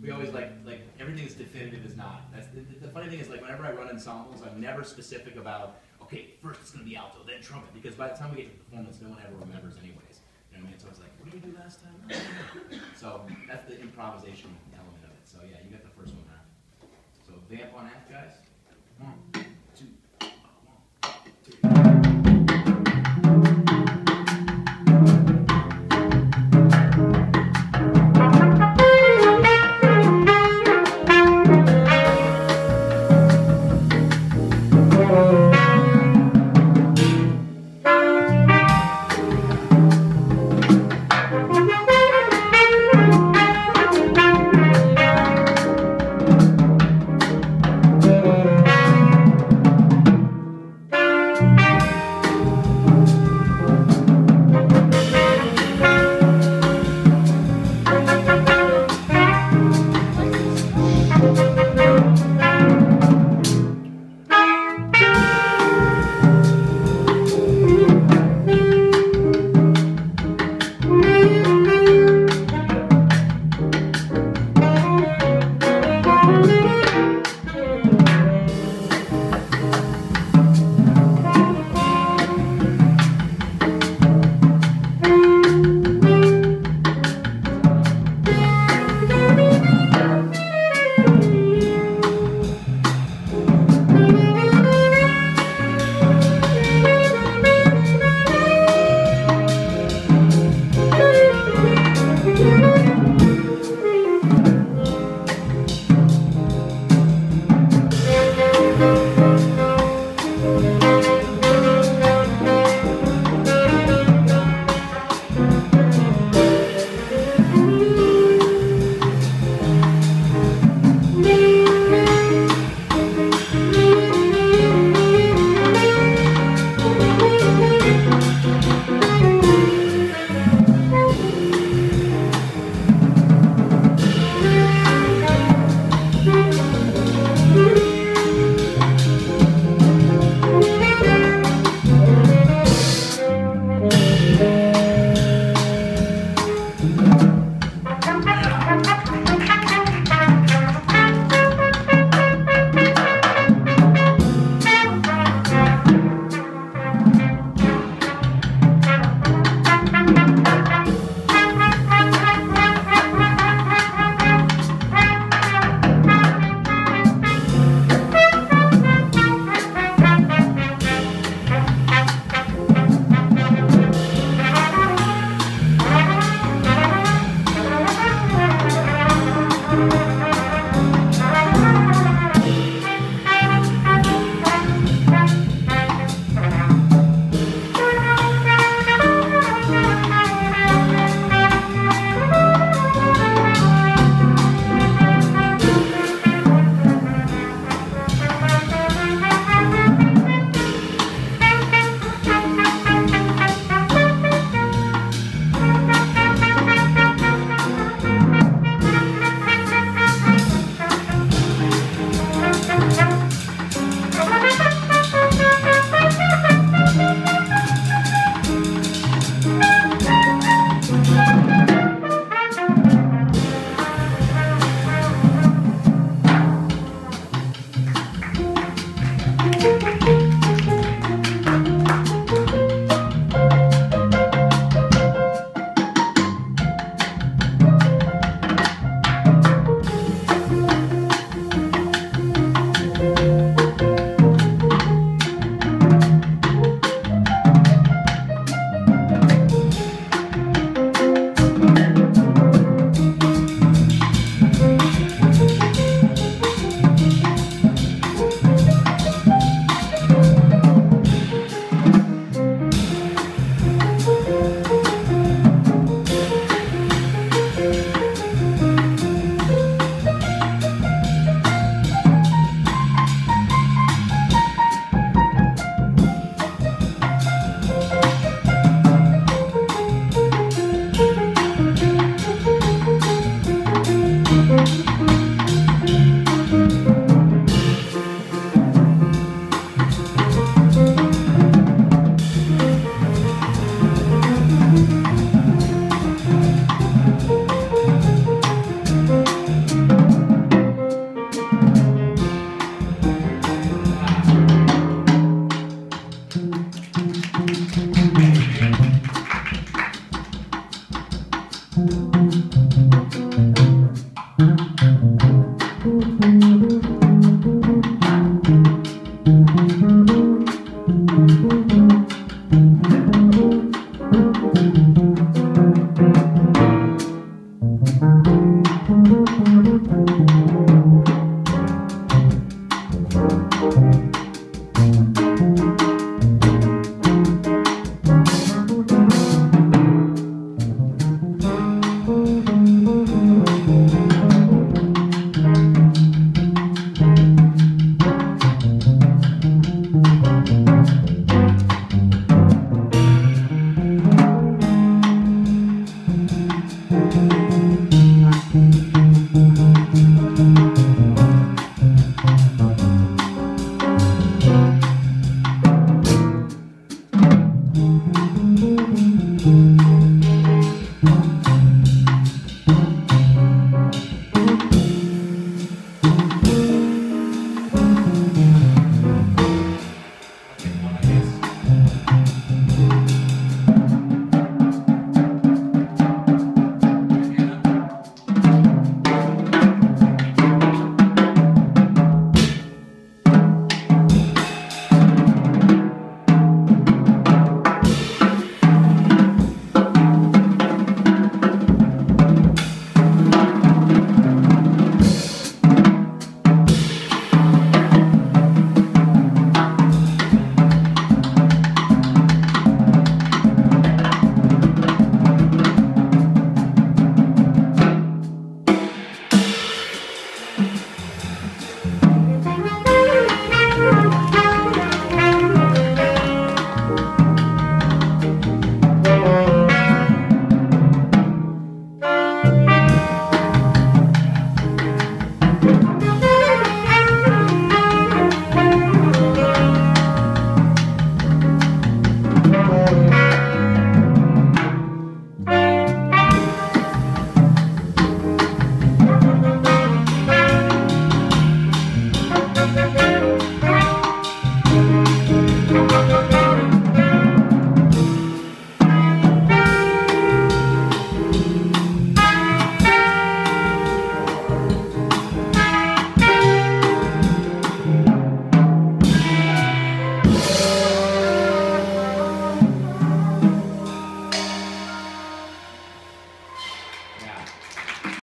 we always like everything is definitive is not. That's the funny thing is, like, whenever I run ensembles, I'm never specific about, okay, first it's going to be alto, then trumpet, because by the time we get to the performance, no one ever remembers anyways. You know what I mean? So it's like, what did we do last time? So that's the improvisation element of it. So yeah, you got the first one half. So vamp on half, guys. 1, 2, 1, 2.